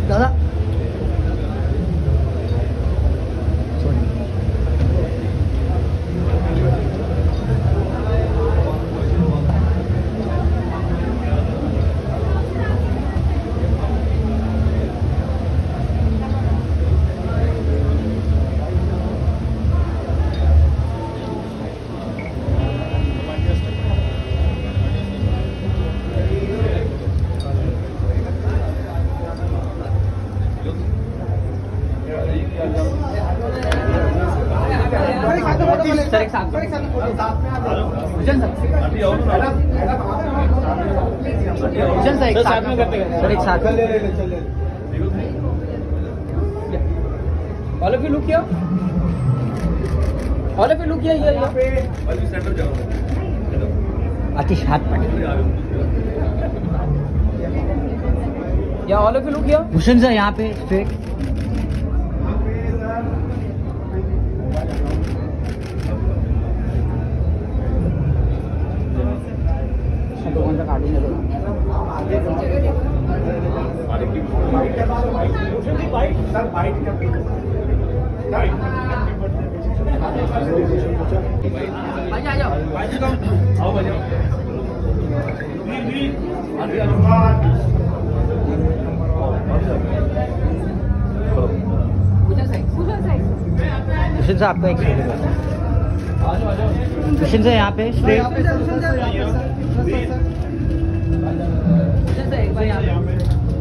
दादा सर एक साथ में करते हैं सर एक साथ ऑल ऑफ यू लुक किया ऑल ऑफ यू लुक किया ये आतिश हाथ पकड़ या ऑल ऑफ यू लुक किया भूषण सर यहाँ पे स्ट्रेट भूषण से आपका एक भूषण से यहाँ पे स्ट्रेट एक बार यहाँ पे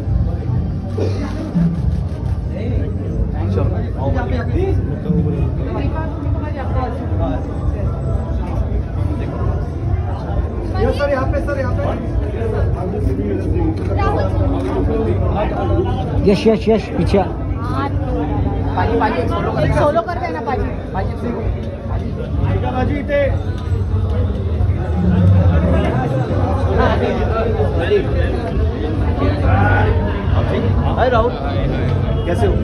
सर यहाँ पे यश यश यश पीछे सोलो कर देना पाजी इथे हाय राहुल कैसे हो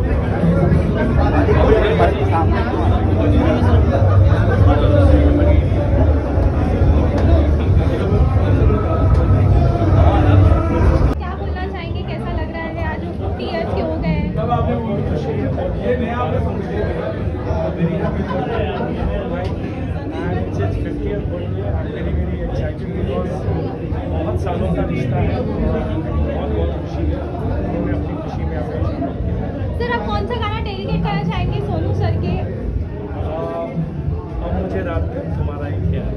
बहुत सालों का रिश्ता है, बहुत खुशी है, मैं अपनी खुशी में सर आप कौन सा गाना डेडिकेट करना चाहेंगे सोनू सर के? अब मुझे रात में तुम्हारा ही ख्याल